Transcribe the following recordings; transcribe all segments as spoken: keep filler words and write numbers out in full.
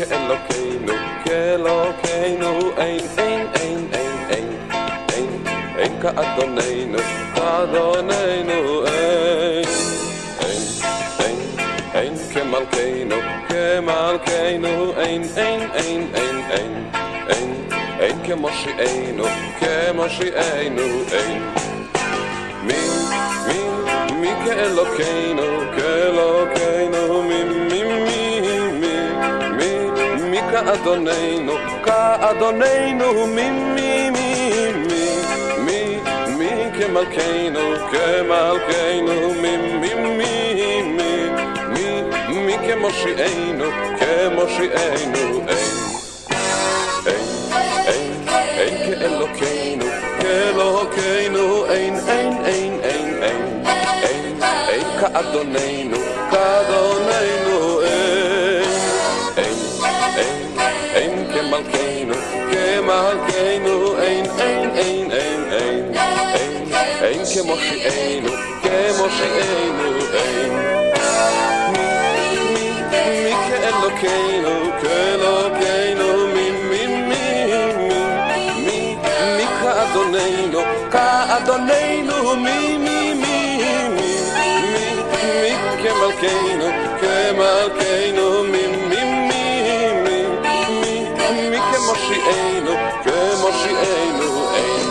כאלוקינו, כאלוקינו, אין, אין, אין, אין, אין, אין, אין כאדוננו, כאדוננו, אין, אין, אין, אין כמלכנו, כמלכנו, אין, אין, אין, אין, אין, אין, אין כמושיענו, כמושיענו, אין. מי, מי, מי כאלוקינו, כאלוקינו, מי, מי, מי, מי, מי, מי כאדוננו, כאדוננו, מי, מי, מי, מי, מי, מי כמלכנו, כמלכנו, מי, מי, מי, מי, מי, מי כמושיענו, כמושיענו, אין, אין, אין, אין כאלוקינו, כאלוקינו, אין, אין, אין, אין, אין, אין, אין כאדוננו, כאדוננו, אין, אין, אין, אין כמלכנו, כמלכנו, אין, אין, אין, אין, אין, אין, אין כמושיענו, כמושיענו, אין. מי, מי, מי כאלוקינו, כאלוקינו, מי, מי, מי, מי, מי כאדוננו, כאדוננו, מי, מי, מי, מי, מי, מי כמלכנו, כמלכנו, מי, מי, מי, מי, מי, מי כמושיענו, כמושיענו, אין.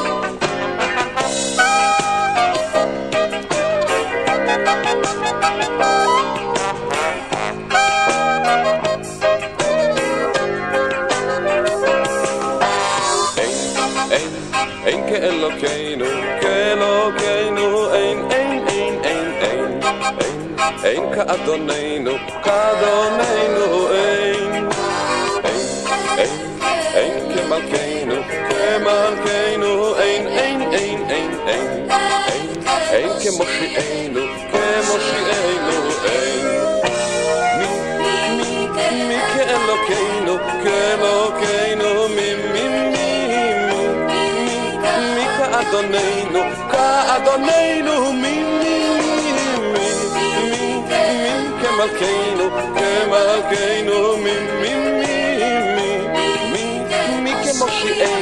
אין כאלוקינו, כאלוקינו, אין, אין, אין, אין, אין, אין, אין כאדוננו, כאדוננו, אין, אין, אין, אין כמלכנו, כמלכנו, אין, אין, אין, אין, אין, אין, אין כמושיענו, כמושיענו, אין. מי, מי, מי כאלוקינו, כאלוקינו, מי, מי, כאדוננו, כאדוננו, מי, מי, מי, מי, מי, כמלכנו, כמלכנו, מי, מי, מי, מי, מי, מי כמושיענו.